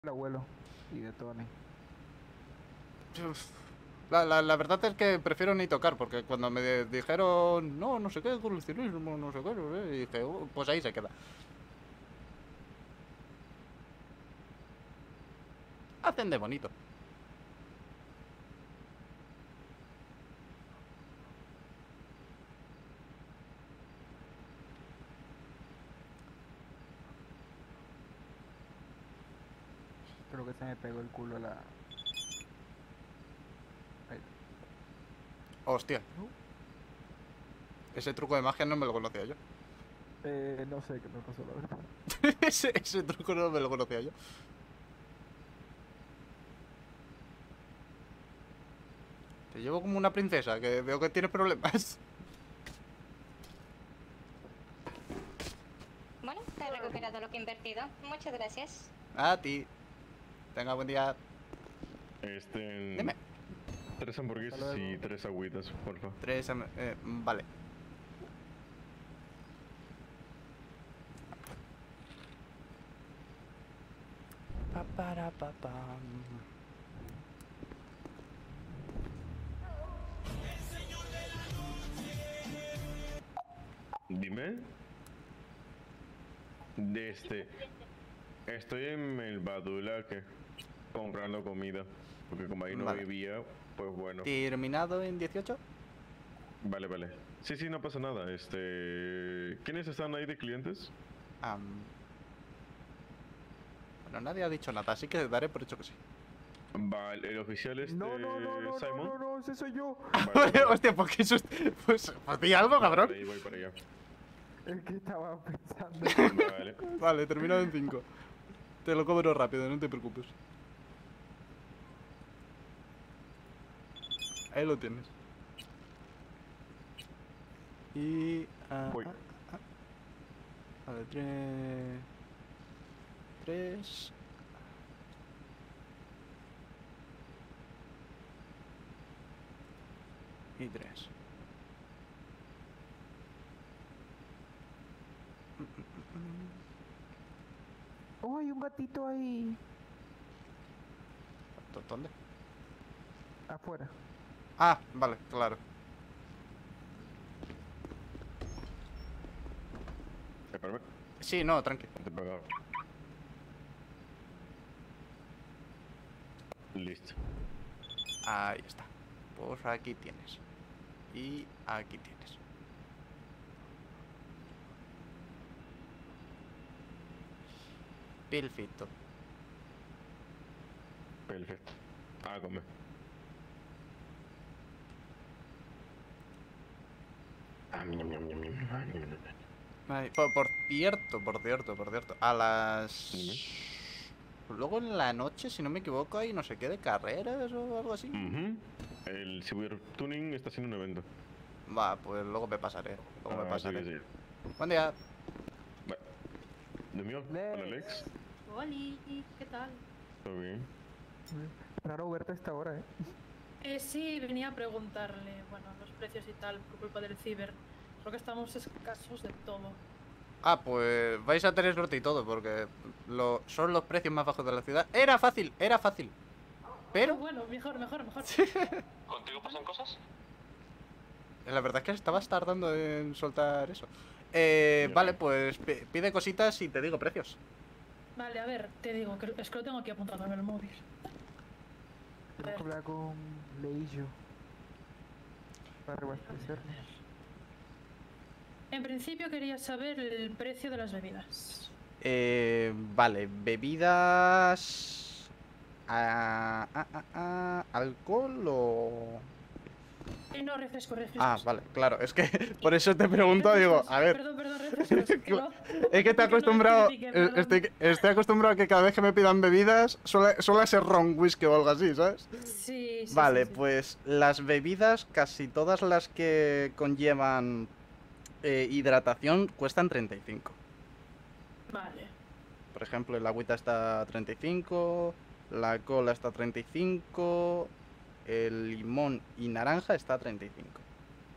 El abuelo y de Tony. Uf. La verdad es que prefiero ni tocar, porque cuando me dijeron, no, no sé qué, coleccionismo, no sé qué, no sé", y dije, pues ahí se queda. Hacen de bonito. Creo que se me pegó el culo a la... Ahí. Hostia, No, ese truco de magia no me lo conocía yo. no sé qué me pasó, la verdad. ese truco no me lo conocía yo. Te llevo como una princesa, que veo que tienes problemas. Bueno, te he recuperado lo que he invertido. Muchas gracias. A ti. Tenga buen día. Dime. Tres Hasta hamburguesas y luego. tres agüitas, porfa. Vale. Pa, para, pa, pam. Dime. De este. Estoy en el Badulaque comprando comida. Porque como ahí no Vale. vivía, pues bueno. Terminado en 18. Vale, vale. Sí, sí, no pasa nada. ¿Quiénes están ahí de clientes? Bueno, nadie ha dicho nada, así que daré por hecho que sí. Vale, el oficial No, no, no, no, no, Simon. no, no, ese soy yo. Vale, vale. Hostia, ¿por qué susto? Pues di algo, cabrón. Vale, ahí voy para allá. Es que estaba pensando. Vale. Vale, terminado en 5. Te lo cobro rápido, no te preocupes. Ahí lo tienes. Y... Voy. Vale, 3... Y 3. Oh, hay un gatito ahí. ¿Dónde? Afuera. Ah, vale, claro. Espérame. Sí, no, tranqui. Te pego. Listo. Ahí está. Pues aquí tienes. Y aquí tienes. Perfecto. Perfecto. Ah, come. Ñam, ñam, ñam, ñam. Ah, ñam, ñam, ñam. Ay, por cierto. A las... Dime. Luego en la noche, si no me equivoco, hay no sé qué de carreras o algo así. Ujú. El Cyber Tuning está haciendo un evento. Va, pues luego me pasaré. Luego me Ah, sí, pasaré. sí. Buen día. Vale. ¿De mío? Lex. Hola, Alex. Oli, ¿qué tal? ¿Todo bien? Raro verte a esta hora, Sí, venía a preguntarle, bueno, los precios y tal, por culpa del ciber. Creo que estamos escasos de todo. Ah, pues vais a tener suerte y todo, porque son los precios más bajos de la ciudad. Era fácil, era fácil. Pero... Bueno, mejor. ¿Contigo pasan cosas? La verdad es que estabas tardando en soltar eso. Ya Vale, veo. pues pide cositas y te digo precios. Vale, a ver, te digo, que es que lo tengo aquí apuntado en el móvil. A Tengo que ver, hablar con Leillo para reabastecernos. en principio quería saber el precio de las bebidas. Vale, bebidas... ¿Alcohol o...? No, refrescos. Ah, vale, claro, es que por eso te pregunto, digo, a ver... Perdón, refrescos. Que no, Es que te he que no acostumbrado... especifique, perdón. Estoy acostumbrado a que cada vez que me pidan bebidas suele ser ron, whisky o algo así, ¿sabes? Sí. Vale, pues las bebidas, casi todas las que conllevan hidratación, cuestan 35. Vale. Por ejemplo, el agüita está a 35, la cola está a 35, el limón y naranja está a 35.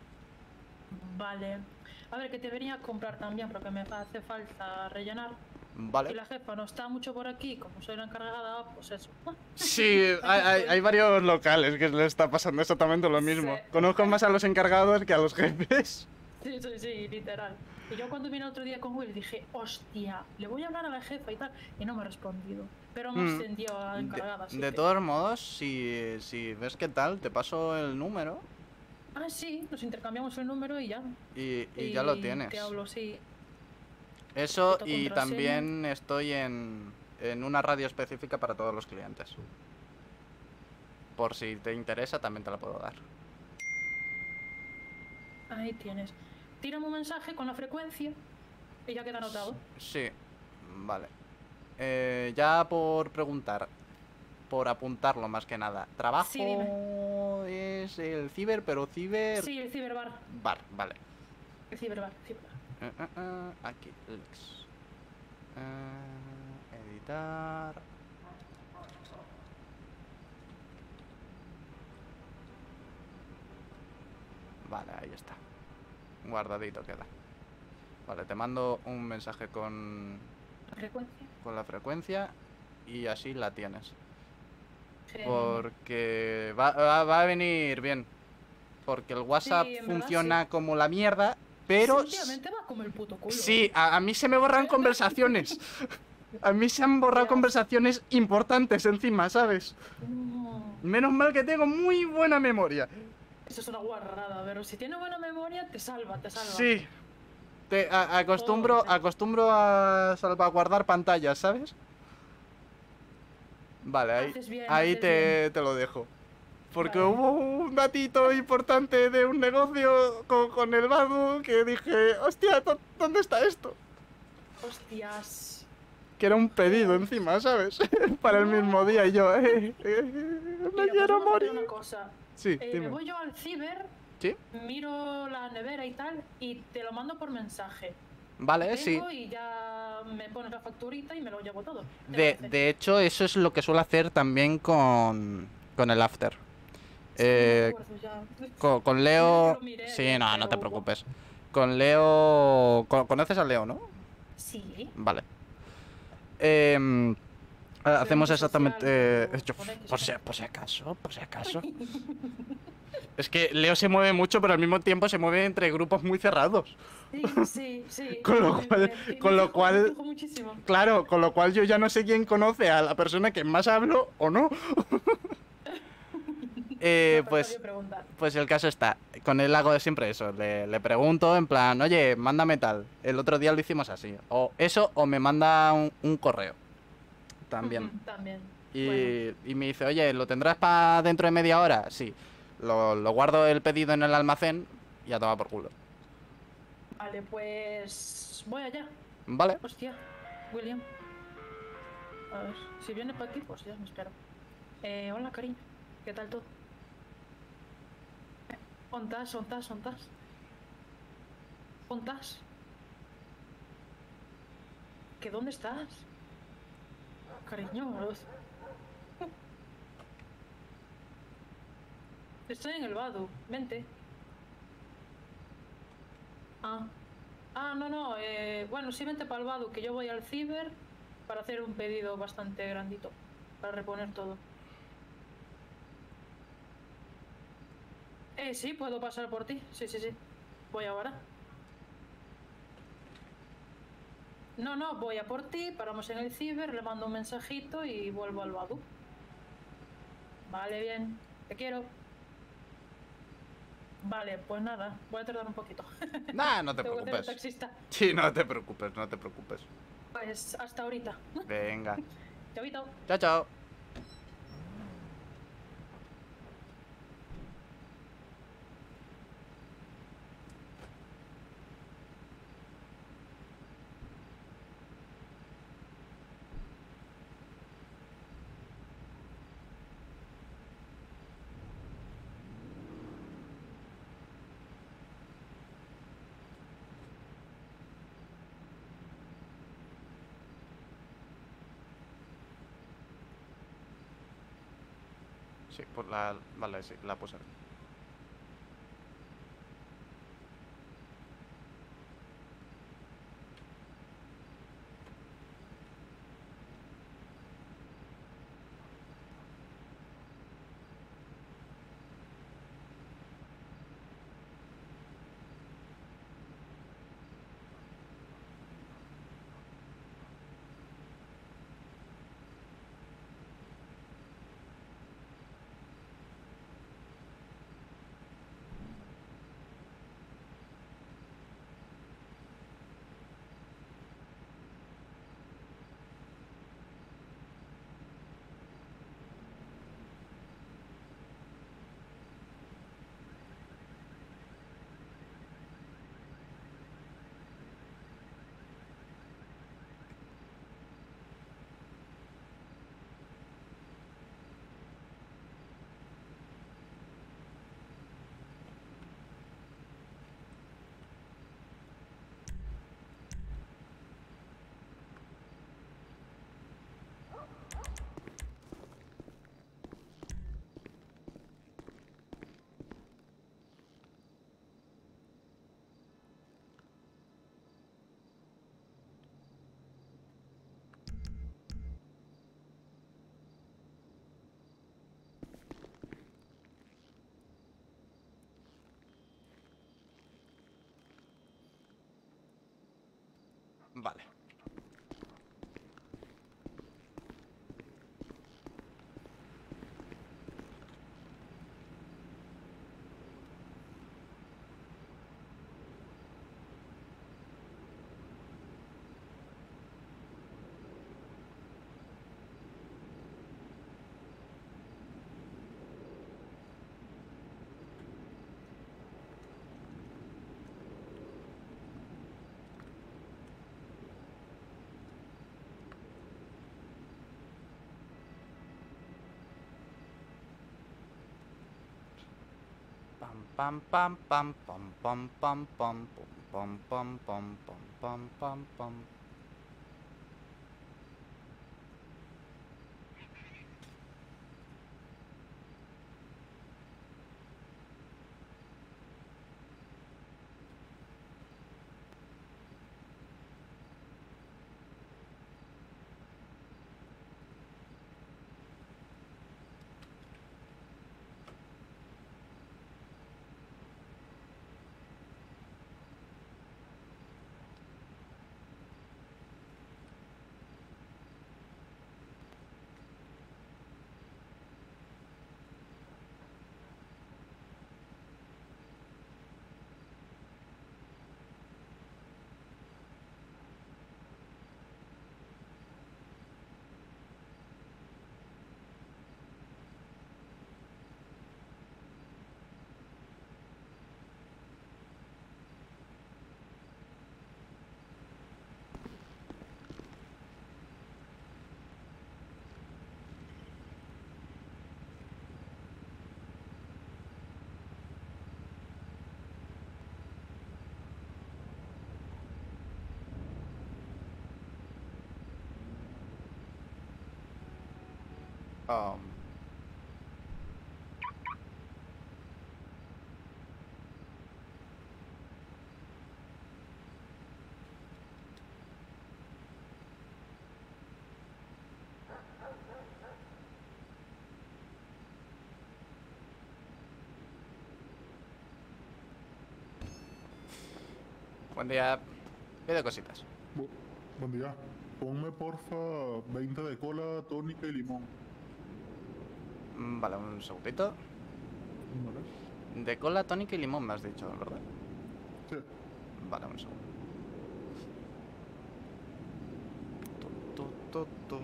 Vale. A ver, que te venía a comprar también, porque me hace falta rellenar. Y Vale. la jefa no está mucho por aquí, como soy la encargada, pues eso. Sí, hay varios locales que le está pasando exactamente lo mismo. Sí. Conozco más a los encargados que a los jefes. Sí, literal. Y yo cuando vine el otro día con Will dije, hostia, le voy a hablar a la jefa y tal. Y no me ha respondido. Pero me ascendió a encargada. así De que- todos modos, si ves qué tal, te paso el número Ah, sí, nos intercambiamos el número y ya. y ya lo tienes. Te hablo, sí. Eso, Foto y contraseña. también estoy en una radio específica para todos los clientes. Por si te interesa, también te la puedo dar. Ahí tienes. Tírame un mensaje con la frecuencia y ya queda anotado. Sí, vale. Ya por preguntar, por apuntarlo más que nada. Trabajo Sí, dime. es el ciber, pero ciber... Sí, el ciberbar. Bar, vale. El ciberbar. Aquí, Lex. Editar. Vale, ahí está. Guardadito queda. Vale, te mando un mensaje con La frecuencia. la frecuencia y así la tienes. Genial. Porque va a venir bien. Porque el WhatsApp Sí, en verdad, funciona sí. como la mierda, pero... Sí, últimamente va como el puto culo. Sí, a mí se me borran conversaciones. A mí se han borrado Ya. conversaciones importantes encima, ¿sabes? No. Menos mal que tengo muy buena memoria. Eso es una guarrada, pero si tienes buena memoria, te salva, te salva. Sí. Acostumbro a salvaguardar pantallas, ¿sabes? Vale, Haces bien, ahí haces te lo dejo. Porque Vale. hubo un datito importante de un negocio con el Badu que dije, hostia, ¿dónde está esto? Hostias. Que era un pedido encima, ¿sabes? Para el mismo día y yo, me Mira, pues quiero vamos a hacer morir. una cosa. Sí, Me dime. voy yo al ciber, ¿Sí? miro la nevera y tal, y te lo mando por mensaje. Vale, sí. Vengo y ya me pones la facturita y me lo llevo todo. ¿Te parece? De hecho, eso es lo que suelo hacer también con el After. Sí, no me Eh, acuerdo ya. con Leo... Mira que lo miré Sí, ayer, no te pero- preocupes. Con Leo... ¿Conoces a Leo, no? Sí. Vale. Hacemos Servicio exactamente... social, yo- con X, por si acaso. Es que Leo se mueve mucho, pero al mismo tiempo se mueve entre grupos muy cerrados. Sí. Con lo cual- Me fijo muchísimo. Claro, con lo cual yo ya no sé quién conoce a la persona que más hablo o no. No, pero Pues... sabía preguntar. Pues el caso está, con él hago siempre eso, le pregunto en plan, oye, mándame tal. El otro día lo hicimos así. O eso, o me manda un correo. También. Ujú, también. Y, Bueno. y me dice, oye, ¿lo tendrás para dentro de media hora? Sí. Lo guardo el pedido en el almacén y a tomar por culo. Vale, pues voy allá. ¿Vale? Hostia, William. A ver, si viene para aquí, pues ya me espero. Hola, cariño. ¿Qué tal todo? ¿Ontas? ¿Que dónde estás? Cariño. Estoy en el Badu. Vente. No. Bueno, sí, vente para el Badu, que yo voy al ciber para hacer un pedido bastante grandito. Para reponer todo. Sí, puedo pasar por ti. Sí. Voy ahora. No, voy a por ti, paramos en el ciber, le mando un mensajito y vuelvo al Badu. Vale, bien. Te quiero. Vale, pues nada, voy a tardar un poquito. Nah, no te Tengo que hacer el preocupes. taxista. Sí, no te preocupes. Pues hasta ahorita. Venga. Chavito. Chao, chao. Sí, por la... Vale, sí, la puse. Vale. Pam pam pam pam pam pam pam pam pam pam pam pam pam pam. Um, Buen día. Pide cositas. Buen día. Ponme porfa 20 de cola, tónica y limón. Vale, un segundito. Vale. De cola, tónica y limón me has dicho, ¿verdad? Sí. Vale, un segundo. Tu.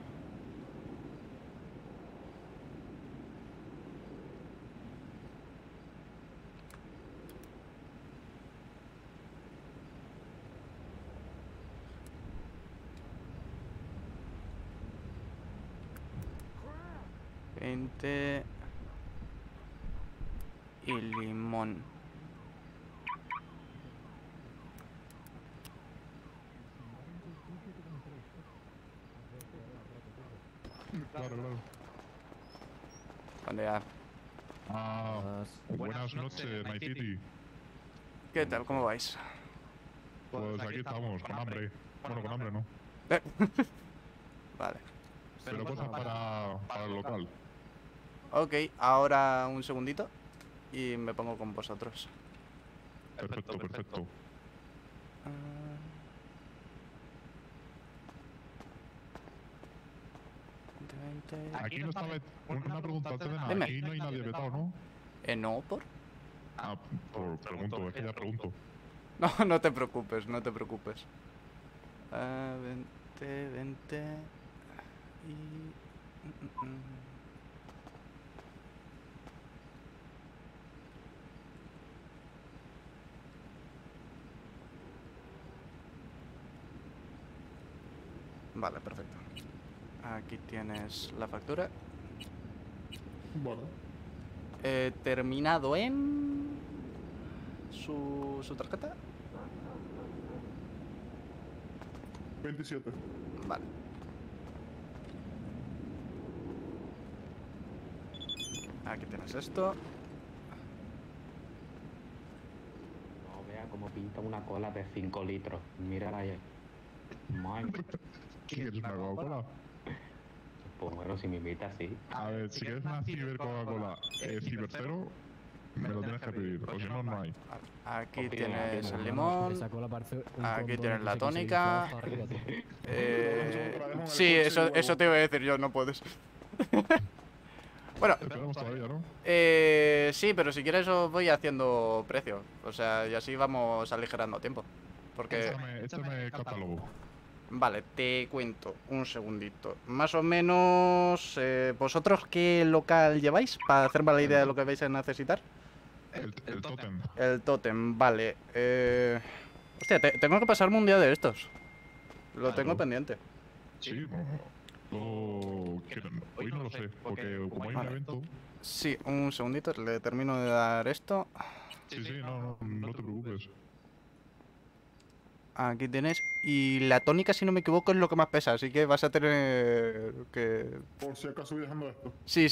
Veinte y limón. Claro, claro. Buen día. Buenas noches, Night City. ¿Qué tal? ¿Cómo vais? Pues aquí estamos, con hambre. Bueno, con hambre no. Vale. Pero cosas para el local. Ok, ahora un segundito y me pongo con vosotros. Perfecto, perfecto. Aquí no estaba... Una pregunta antes de nada. Dime. Aquí no hay nadie vetado, ¿no? No, ¿por? Ah, pregunto, es que ya pregunto. No, no te preocupes, no te preocupes. 20 y... Vale, perfecto. Aquí tienes la factura. Vale. Terminado en... su tarjeta. 27. Vale. Aquí tienes esto. No vea cómo pinta una cola de 5 litros. Mírala ahí. Madre. ¿Quieres una Coca-Cola? Pues bueno, si me invita, sí. A ver, si quieres una Ciber Coca-Cola, Ciber cero, Me lo tienes que pedir, o si no, no hay. Aquí Opina, tienes opina. el limón. Esa cola parece un Aquí condón tienes la que se tónica. infla hasta arriba, tú. Sí, eso te iba a decir yo, no puedes. Bueno, Esperamos todavía, ¿no? sí, pero si quieres os voy haciendo precio. O sea, y así vamos aligerando tiempo. Porque, Échame catálogo. vale, te cuento un segundito. Más o menos, ¿vosotros qué local lleváis? Para hacerme la idea de lo que vais a necesitar. El tótem. El tótem, vale. Hostia, tengo que pasarme un día de estos. Lo tengo pendiente. Sí, hoy no lo sé, porque como hay un Vale. evento... Sí, un segundito, le termino de dar esto. Sí, no te preocupes. Aquí tenéis. Y la tónica, si no me equivoco, es lo que más pesa, así que vas a tener que... Por si acaso voy dejando esto. Sí.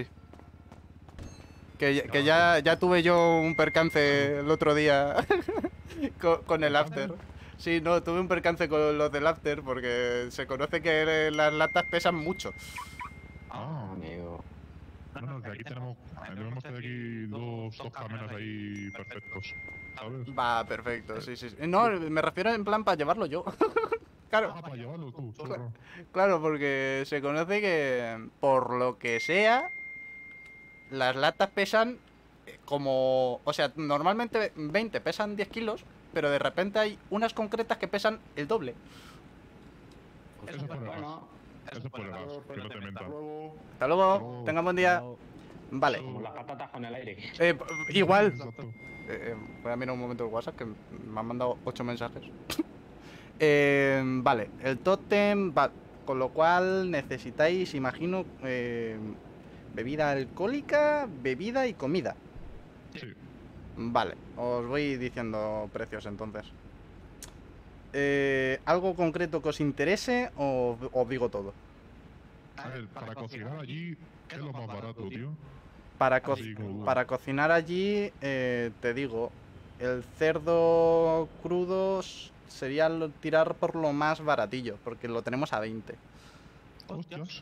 Que ya tuve yo un percance el otro día con el after. Sí, no, tuve un percance con los del after porque se conoce que las latas pesan mucho. Ah, Amigo. bueno, que aquí tenemos de aquí dos caminos ahí perfectos, ¿sabes? Va, perfecto, sí. No, me refiero en plan para llevarlo yo. Claro. Ah, para llevarlo tú, chorro. Claro, porque se conoce que, por lo que sea, las latas pesan como... O sea, normalmente 20 pesan 10 kilos, pero de repente hay unas concretas que pesan el doble. Eso es por el gas. Bueno, Eso es por el gas, que no te mientan. Hasta luego, tenga buen día. Chao. Vale, como las patatas con el aire. igual. Exacto. Voy a mirar un momento el WhatsApp que me han mandado 8 mensajes. Vale, el tótem, va, con lo cual necesitáis, imagino, bebida alcohólica, bebida y comida. Sí. Vale, os voy diciendo precios entonces. ¿Algo concreto que os interese o os digo todo? A ver, para cocinar allí, ¿qué es lo más barato, tío? Para, Así como- para cocinar allí, te digo, el cerdo crudo sería tirar por lo más baratillo, porque lo tenemos a 20. Hostias.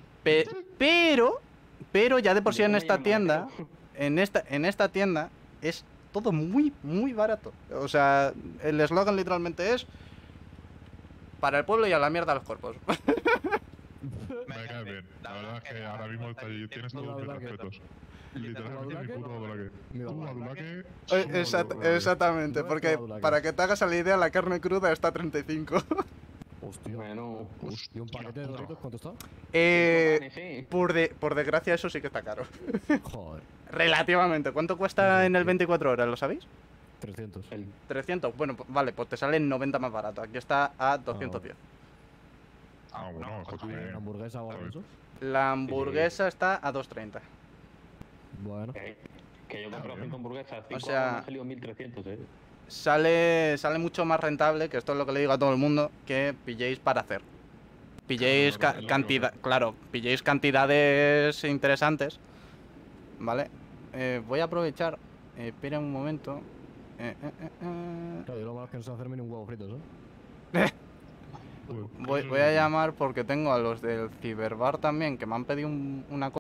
Pero ya de por sí Yo en me esta llamo tienda, Mateo. en esta tienda es todo muy barato. O sea, el eslogan literalmente es para el pueblo y a la mierda los cuerpos. Me cae bien. La verdad es que ahora mismo tienes No, todos la mis verdad que- respetos. Literalmente mi puto Badulaque. Mi Tú, Badulaque. Badulaque, sumo Exactamente, No es porque Badulaque. para que te hagas a la idea, la carne cruda está a 35. Hostia. Bueno, ¿Y un paquete de Doritos cuánto está? sí. Por desgracia, eso sí que está caro. Joder. Relativamente. ¿Cuánto cuesta en el 24 horas? ¿Lo sabéis? 300. El 300. Bueno, vale, pues te sale en 90 más barato. Aquí está a 210. Ah, bueno, ¿Una joder. hamburguesa o algo de eso? La hamburguesa está a 230. Bueno. que yo compro 5 hamburguesas, 5 sea- me han salido 1300, Sale mucho más rentable, que esto es lo que le digo a todo el mundo, que pilléis para hacer. Pilléis Claro, es lo que cantidad, claro, pilléis cantidades interesantes, ¿vale? Voy a aprovechar, espera un momento. Claro, yo lo malo es que no sé hacerme ni un huevo frito, ¿eh? Voy a llamar porque tengo a los del Ciberbar también, que me han pedido una cosa.